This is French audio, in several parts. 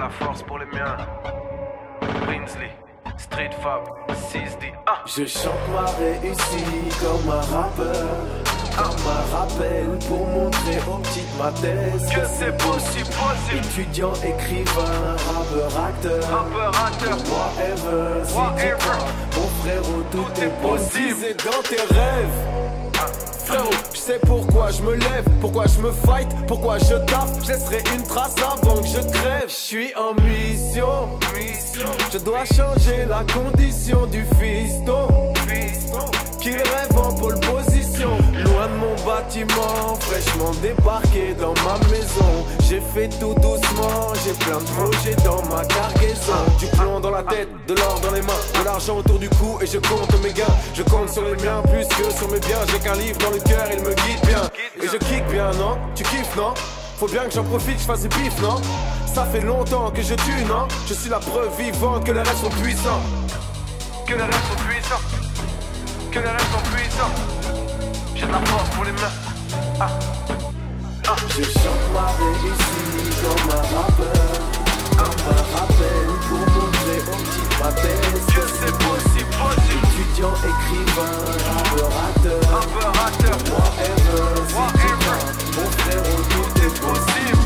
la force pour les miens. Brinsley, Street Fab, 6D. Je chante ma réussite comme un rappeur, comme un rappel pour montrer aux petites mathèses que c'est possible. Étudiant, écrivain, rappeur, acteur, whatever, si tu crois, mon frérot, tout est possible. C'est dans tes rêves, frérot, je sais pourquoi je me lève, pourquoi je me fight, pourquoi je tape. Je laisserai une trace avant que je crève. Je suis en mission, je dois changer la condition du fiston qu'il rêve en pole position. Loin de mon bâtiment, fraîchement débarqué dans ma maison. J'ai fait tout doucement, j'ai plein de projets dans ma cargaison. Du plomb dans la tête, de l'or dans les mains, de l'argent autour du cou et je compte mes gains. Je compte sur les miens plus que sur mes biens. J'ai qu'un livre dans le cœur, il me guide bien. Et je kick bien, non? Tu kiffes, non? Faut bien que j'en profite, je fasse des bifs, non? Ça fait longtemps que je tue, non? Je suis la preuve vivante que les rêves sont puissants. Que les rêves sont puissants. Que les rêves sont puissants. J'ai de la force pour les mains. Je chante ma réussite comme un rappeur, comme un rappel pour montrer aux petites mathèses que c'est possible. Étudiant, écrivain, rappeur, acteur, whatever, si tu crois, mon frérot, tout est possible.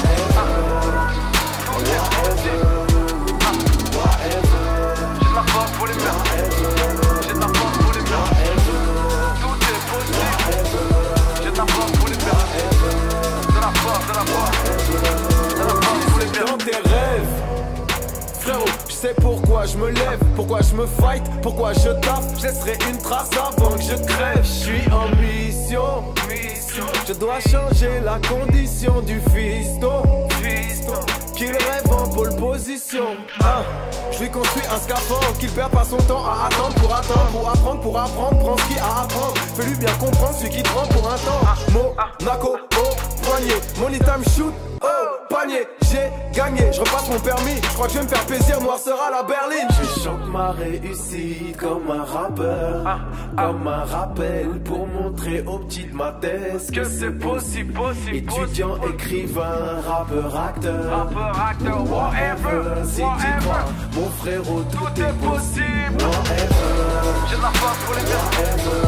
J'ai de la force pour les mains. J'ai de la force pour les mains. Tout est possible. J'ai de la force pour les mains. De la force, de la force pour les mains. Dans tes rêves, frérot, je sais pourquoi je me lève, pourquoi je me fight, pourquoi je tape. Je laisserai une trace avant que je crève. Je suis en mission, je dois changer la condition du fiston qu'il rêve en pole position. Je lui construis un scaphandre qu'il perd pas son temps à attendre pour attendre, pour apprendre, pour apprendre, prends ce qu'il a à apprendre. Fais-lui bien comprendre celui qui te prend pour un temps. Monaco, au poignet, money time shoot, oh, panier, j'ai gagné, je repasse mon permis, je crois que je vais me faire plaisir, noir sera la berline. Je chante ma réussite comme un rappeur, comme un rappel pour montrer aux petites mathèses que c'est possible. Étudiant, écrivain, rappeur, acteur, whatever, si tu crois, mon frérot, tout est possible. J'ai de la force pour les mains.